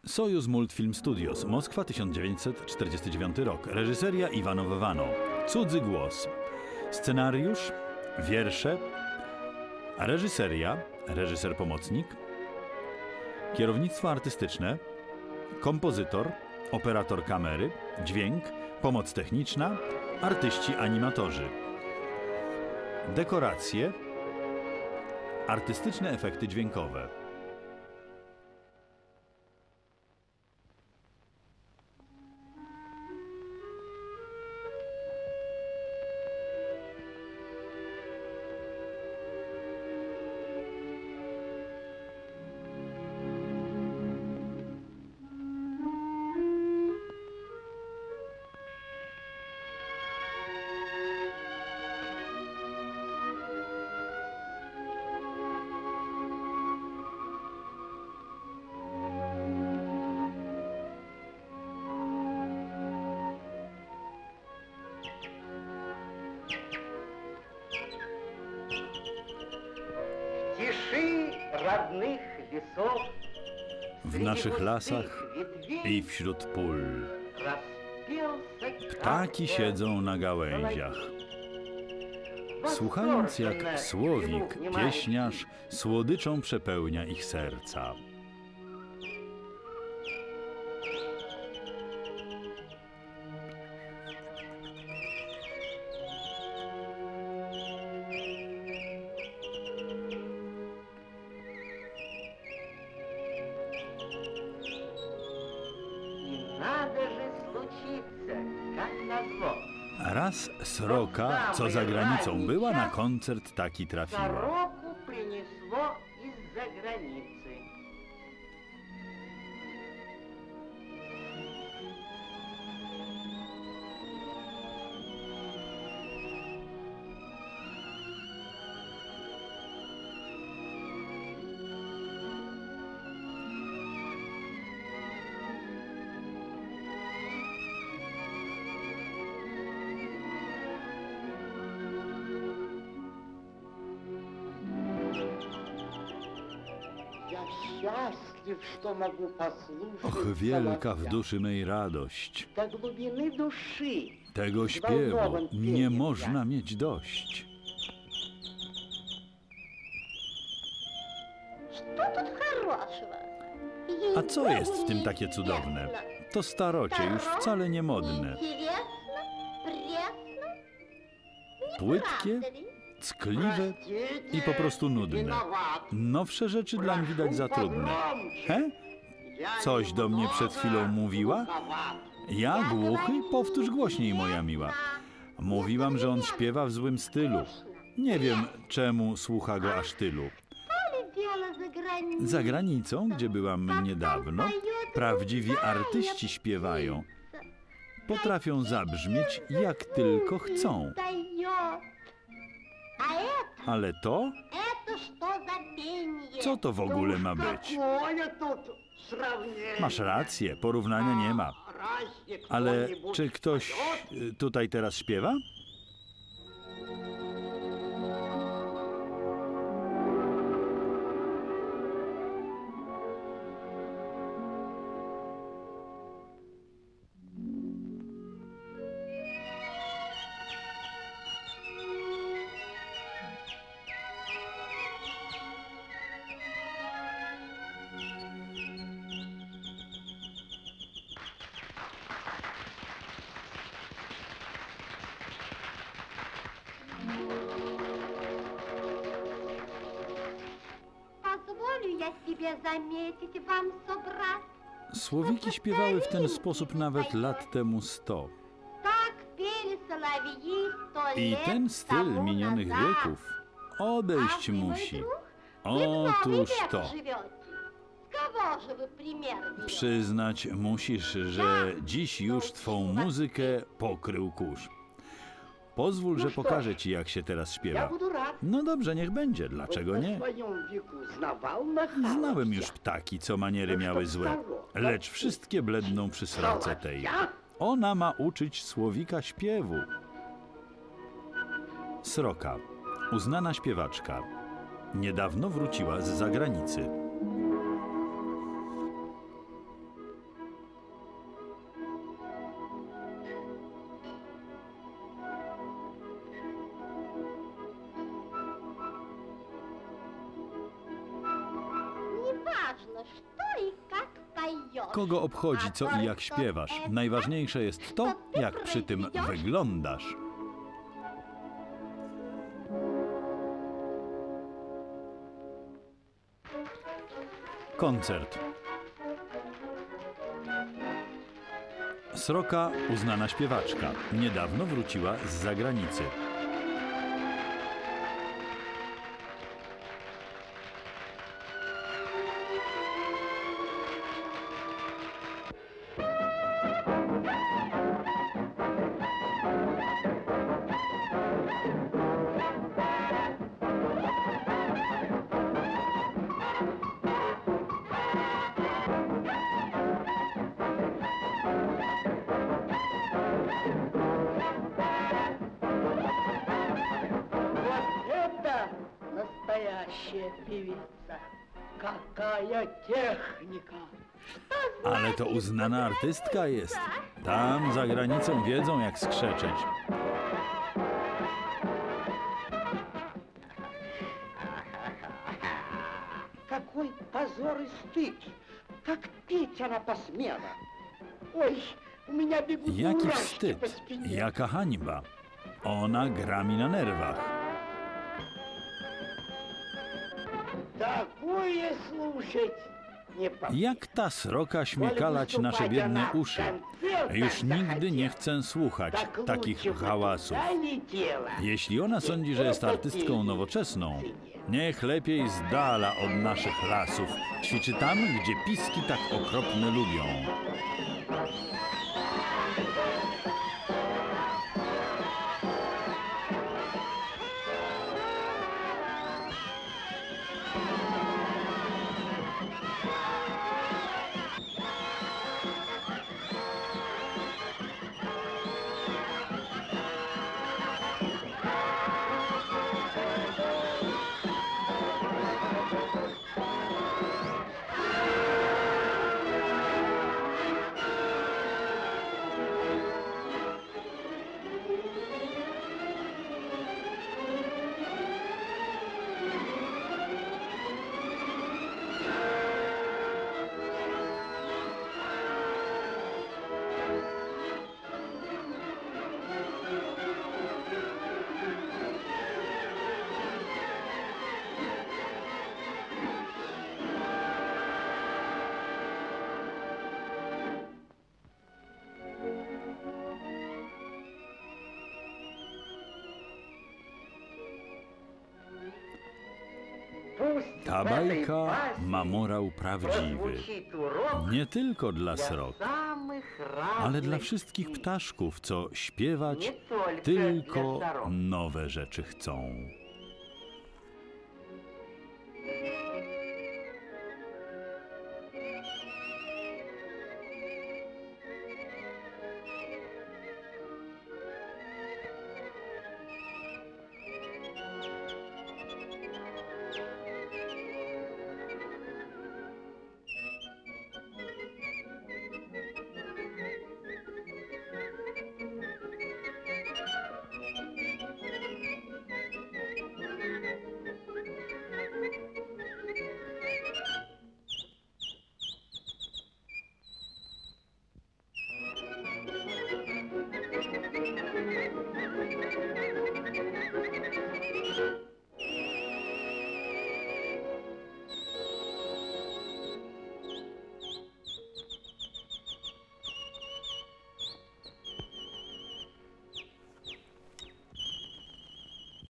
Sojus Multfilm Studios, Moskwa, 1949 rok. Reżyseria Iwanow-Wano. Cudzy głos. Scenariusz, wiersze, reżyseria, reżyser pomocnik, kierownictwo artystyczne, kompozytor, operator kamery, dźwięk, pomoc techniczna, artyści animatorzy. Dekoracje, artystyczne efekty dźwiękowe. W naszych lasach i wśród pól ptaki siedzą na gałęziach, słuchając jak słowik, pieśniarz, słodyczą przepełnia ich serca. Raz sroka, co za granicą była, na koncert taki trafiła. Och, wielka w duszy mej radość. Tego śpiewu nie można mieć dość. A co jest w tym takie cudowne? To starocie, już wcale nie modne. Płytkie, ckliwe i po prostu nudne. Nowsze rzeczy dlań widać za trudne. He? Coś do mnie przed chwilą mówiła? Ja głuchy? Powtórz głośniej, moja miła. Mówiłam, że on śpiewa w złym stylu. Nie wiem, czemu słucha go aż tylu. Za granicą, gdzie byłam niedawno, prawdziwi artyści śpiewają. Potrafią zabrzmieć, jak tylko chcą. Ale to? Co to w ogóle ma być? Masz rację, porównania nie ma. Ale czy ktoś tutaj teraz śpiewa? Słowiki śpiewały w ten sposób nawet lat temu 100. I ten styl minionych wieków odejść musi. Otóż to. Przyznać musisz, że dziś już twą muzykę pokrył kurz. Pozwól, że pokażę ci, jak się teraz śpiewa. No dobrze, niech będzie. Dlaczego nie? Znałem już ptaki, co maniery miały złe, lecz wszystkie bledną przy sroce tej. Ona ma uczyć słowika śpiewu. Sroka, uznana śpiewaczka, niedawno wróciła z zagranicy. Kogo obchodzi, co i jak śpiewasz? Najważniejsze jest to, jak przy tym wyglądasz. Koncert. Sroka, uznana śpiewaczka, niedawno wróciła z zagranicy. Настоящая певица. Какая техника! Ale to uznana artystka jest. Tam za granicą wiedzą, jak skrzeczeć. Какой позор и стыд! Как петь она посмела! Ой, у меня бегут Jaki мурашки по wstyd, спине. jaka hańba. Ona gra mi na nerwach. Такое слушать не по... Jak ta sroka śmie kalać nasze biedne uszy. Już nigdy nie chcę słuchać takich hałasów. Jeśli ona sądzi, że jest artystką nowoczesną, niech lepiej z dala od naszych lasów ćwiczy tam, gdzie piski tak okropne lubią. Ta bajka ma morał prawdziwy. Nie tylko dla srok, ale dla wszystkich ptaszków, co śpiewać tylko nowe rzeczy chcą.